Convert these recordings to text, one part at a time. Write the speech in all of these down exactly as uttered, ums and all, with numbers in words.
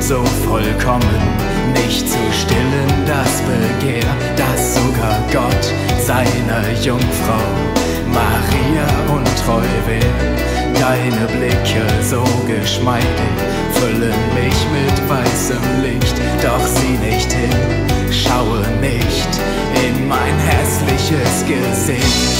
so vollkommen, nicht zu stillen das Begehr, dass sogar Gott seiner Jungfrau Maria untreu wär. Deine Blicke so geschmeidig füllen mich mit weißem Licht, doch sieh nicht hin, schaue nicht in mein hässliches Gesicht.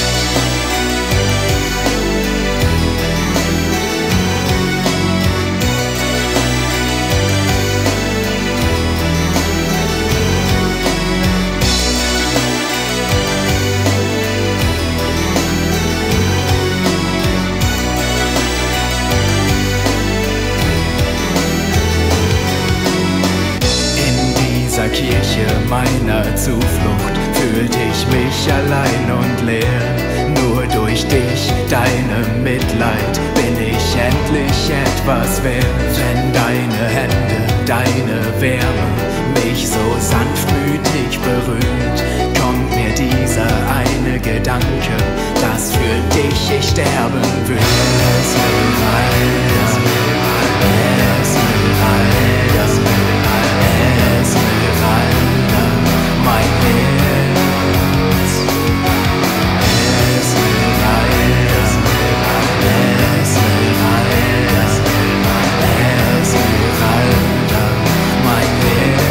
Kirche meiner Zuflucht fühlte ich mich allein und leer. Nur durch dich, deinem Mitleid, bin ich endlich etwas wert. Wenn deine Hände, deine Wärme mich so sanftmütig berührt, kommt mir dieser eine Gedanke, dass für dich ich sterben würde. Esmeralda, Esmeralda, Esmeralda, mein Herz. Esmeralda, Esmeralda, Esmeralda, mein Herz.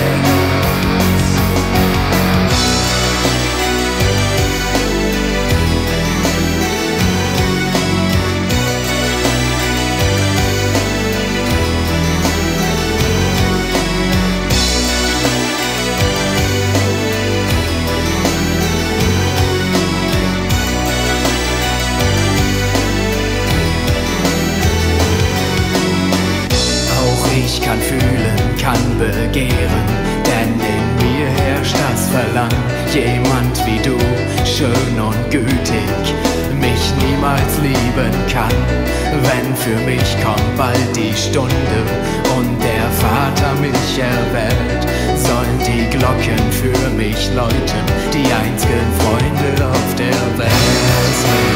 Ich kann fühlen, kann begehren, denn in mir herrscht das Verlangen. Jemand wie du, schön und gütig, mich niemals lieben kann. Wenn für mich kommt bald die Stunde und der Vater mich erwählt, sollen die Glocken für mich läuten, die einzigen Freunde auf der Welt.